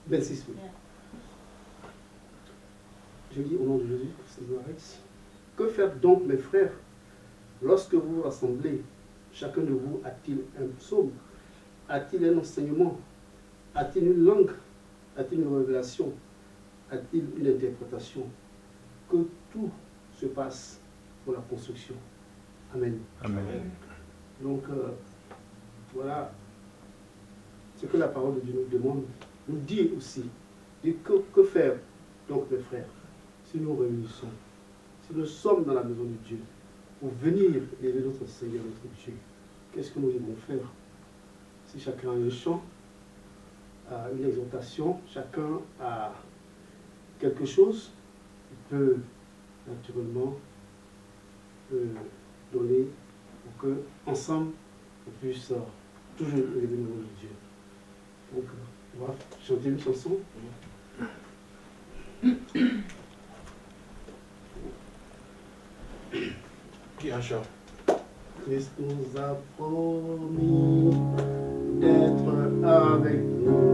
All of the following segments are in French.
26, oui. Je lis au nom de Jésus, que faire donc, mes frères, lorsque vous vous rassemblez? Chacun de vous a-t-il un psaume? A-t-il un enseignement? A-t-il une langue? A-t-il une révélation? A-t-il une interprétation? Que tout se passe pour la construction. Amen. Amen. Donc, voilà ce que la parole de Dieu nous demande. Nous dit aussi, que faire, donc, mes frères, si nous réunissons, si nous sommes dans la maison de Dieu, pour venir élever notre Seigneur, notre Dieu, qu'est-ce que nous devons faire? Si chacun a un chant, une exhortation, chacun a quelque chose, il peut naturellement donner pour que ensemble on puisse toujours élever le nom de Dieu. Donc, on va chanter une chanson. Qui a chant? Christ nous a promis d'être avec nous.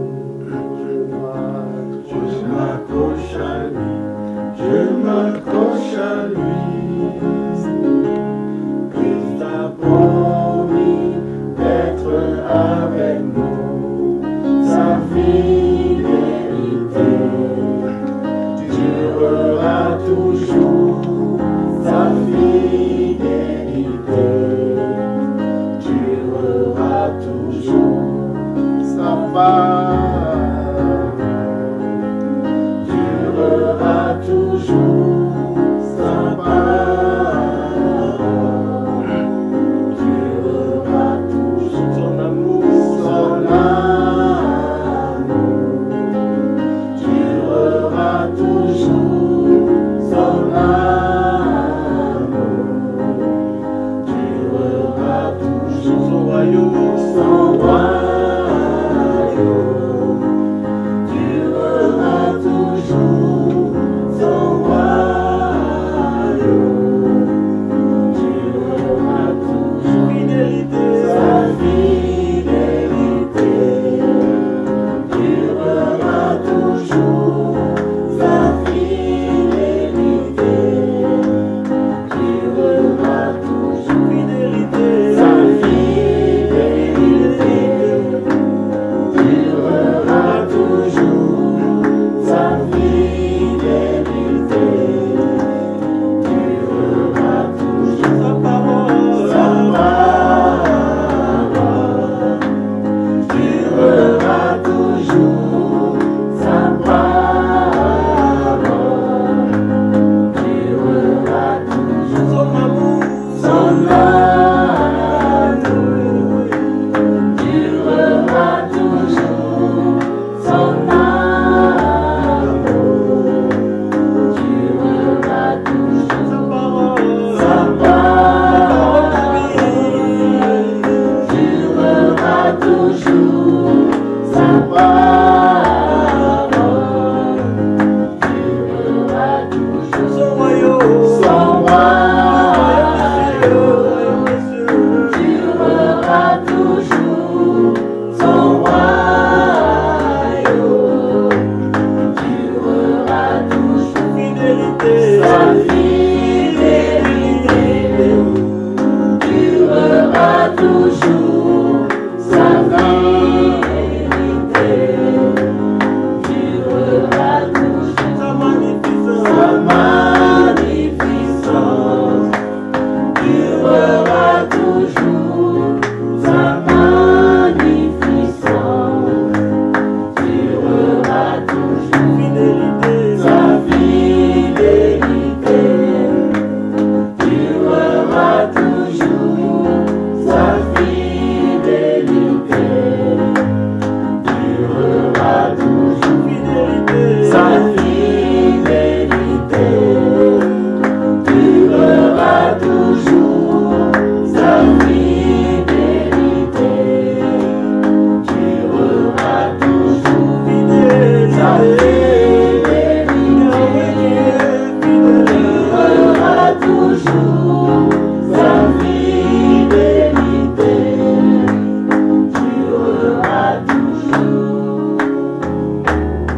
Je m'accroche à lui, je m'accroche à lui. Christ a promis d'être avec nous. Sa fidélité durera toujours. Sa fidélité durera toujours. Sa parole durera toujours. Sa parole durera toujours. Son amour durera toujours. Son son royaume durera toujours, son royaume durera toujours, fidélité, sa fidélité durera toujours, sa fidélité durera toujours, fidélité, sa fidélité durera toujours, sa fidélité durera toujours, sa parole durera toujours, sa parole durera toujours, son amour durera toujours, son amour durera toujours, sa parole durera toujours, sa parole durera toujours, son royaume durera toujours, son royaume durera toujours, fidélité, sa fidélité durera toujours, sa vérité durera toujours, sa magnificence durera toujours, sa magnificence durera toujours, fidélité, sa fidélité durera toujours, sa fidélité durera toujours, fidélité, sa fidélité durera toujours, sa fidélité durera toujours, fidélité, sa fidélité durera toujours, sa fidélité durera toujours.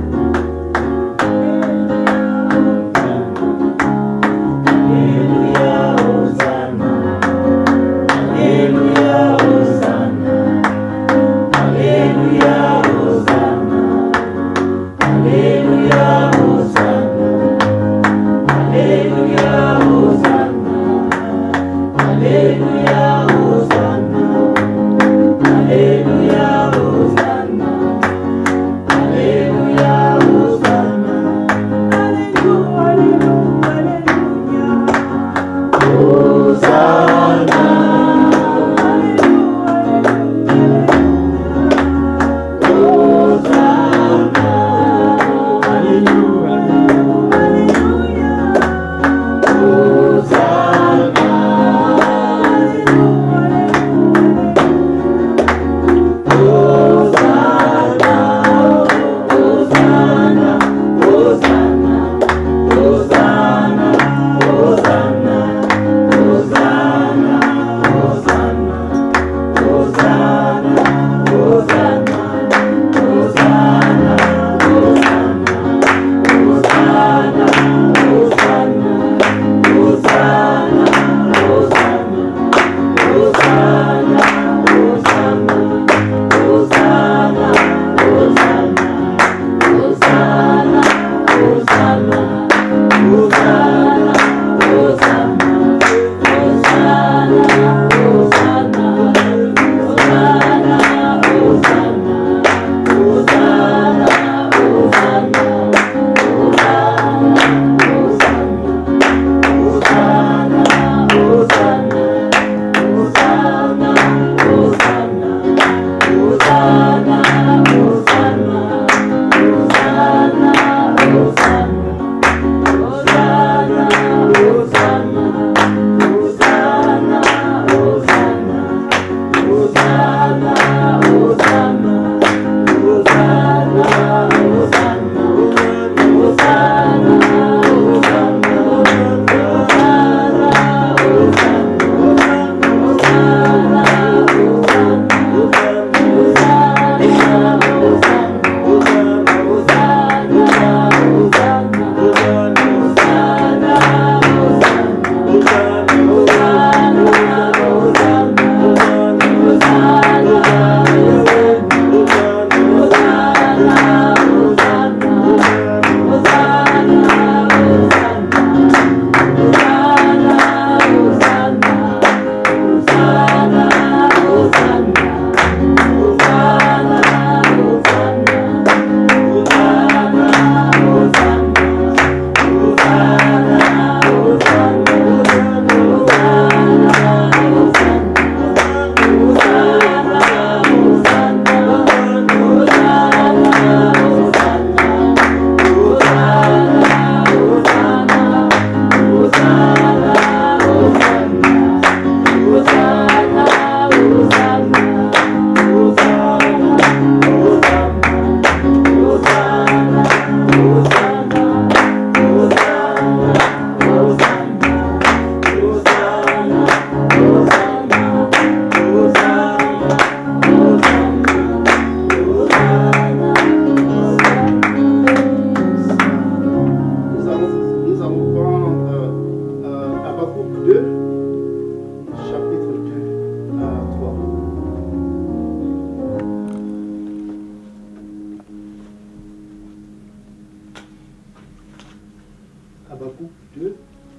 Habakkuk 2,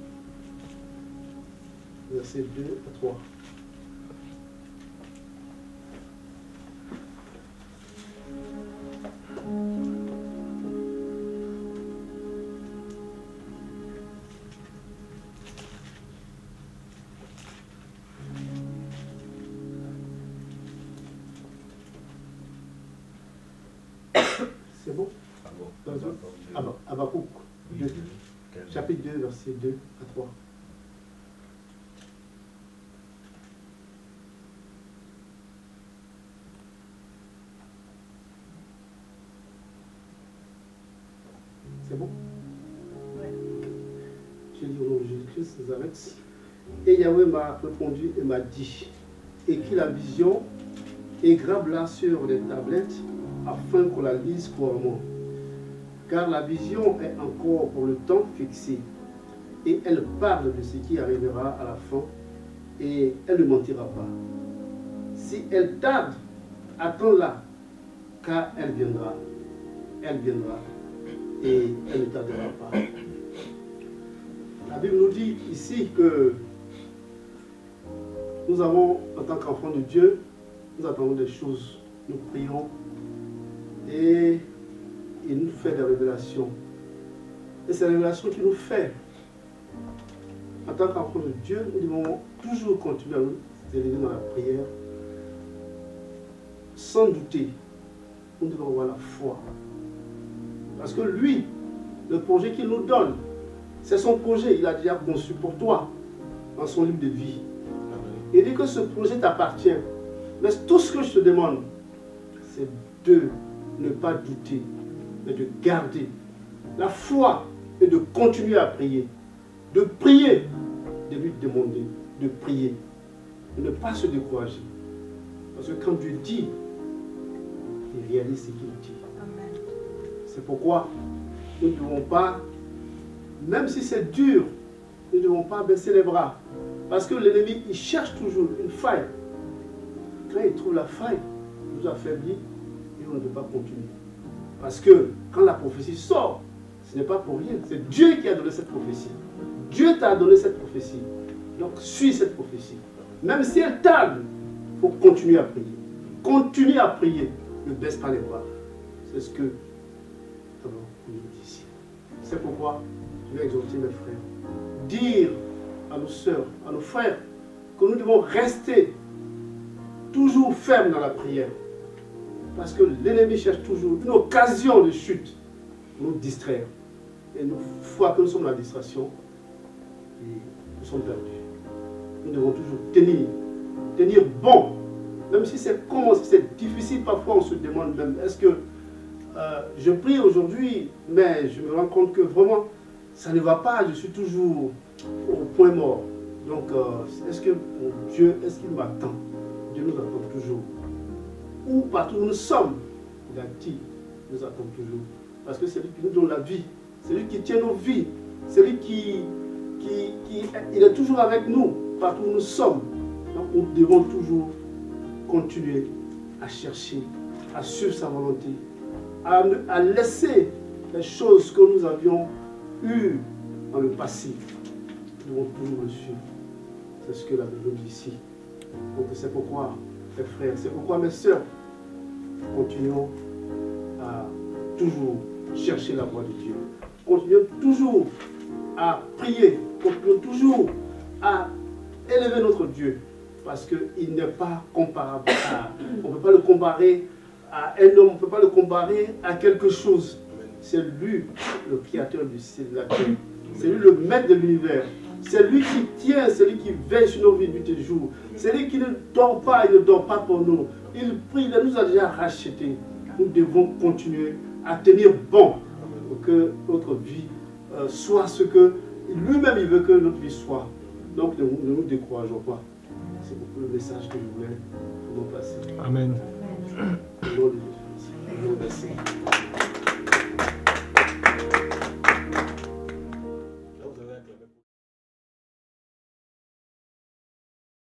versets 2 à 3. C'est bon? Habakkuk 2, chapitre 2, versets 2 à 3. C'est bon? Oui. J'ai dit au nom de Jésus-Christ, Nazareth. Et Yahweh m'a répondu et m'a dit, écris la vision et grave-la sur les tablettes afin qu'on la lise couramment. Car la vision est encore pour le temps fixé et elle parle de ce qui arrivera à la fin et elle ne mentira pas. Si elle tarde, attends-la, car elle viendra. Elle viendra et elle ne tardera pas. La Bible nous dit ici que nous avons, en tant qu'enfants de Dieu, nous attendons des choses, nous prions et il nous fait des révélations. Et ces révélations qu'il nous fait, en tant qu'enfants de Dieu, nous devons toujours continuer à nous élever dans la prière, sans douter. Nous devons avoir la foi. Parce que lui, le projet qu'il nous donne, c'est son projet, il a déjà conçu pour toi, dans son livre de vie. Il dit que ce projet t'appartient. Mais tout ce que je te demande, c'est de ne pas douter, mais de garder la foi et de continuer à prier. De prier, de lui demander, de prier. De ne pas se décourager. Parce que quand Dieu dit, il réalise ce qu'il dit. C'est pourquoi nous ne devons pas, même si c'est dur, nous ne devons pas baisser les bras. Parce que l'ennemi, il cherche toujours une faille. Quand il trouve la faille, il nous affaiblit et on ne peut pas continuer. Parce que quand la prophétie sort, ce n'est pas pour rien. C'est Dieu qui a donné cette prophétie. Dieu t'a donné cette prophétie. Donc suis cette prophétie. Même si elle tarde, il faut continuer à prier. Continue à prier. Ne baisse pas les bras. C'est ce que nous dit ici. C'est pourquoi je vais exhorter mes frères. Dire à nos sœurs, à nos frères, que nous devons rester toujours fermes dans la prière. Parce que l'ennemi cherche toujours une occasion de chute pour nous distraire. Et une fois que nous sommes dans la distraction, nous sommes perdus. Nous devons toujours tenir bon. Même si c'est difficile, parfois on se demande même, est-ce que je prie aujourd'hui, mais je me rends compte que vraiment, ça ne va pas, je suis toujours au point mort. Donc, est-ce que mon Dieu, est-ce qu'il m'attend? Dieu nous attend toujours. Où partout où nous sommes, il a dit, nous attend toujours. Parce que c'est lui qui nous donne la vie, c'est lui qui tient nos vies, c'est lui qui il est toujours avec nous, partout où nous sommes. Donc, nous devons toujours continuer à chercher, à suivre sa volonté, à laisser les choses que nous avions eues dans le passé. Nous devons toujours le suivre. C'est ce que la Bible dit ici. Donc c'est pourquoi, mes frères, c'est pourquoi mes sœurs, continuons à toujours chercher la voie de Dieu. Continuons toujours à prier. Continuons toujours à élever notre Dieu. Parce qu'il n'est pas comparable à... On ne peut pas le comparer à un homme, on ne peut pas le comparer à quelque chose. C'est lui, le créateur du ciel et de la terre. C'est lui le maître de l'univers. C'est lui qui tient, c'est lui qui veille sur nos vies nuit et jour. C'est lui qui ne dort pas, il ne dort pas pour nous. Il prie, il nous a déjà rachetés. Nous devons continuer à tenir bon pour que notre vie soit ce que lui-même il veut que notre vie soit. Donc ne nous décourageons pas. C'est beaucoup le message que je voulais vous passer. Amen. Au nom de Jésus.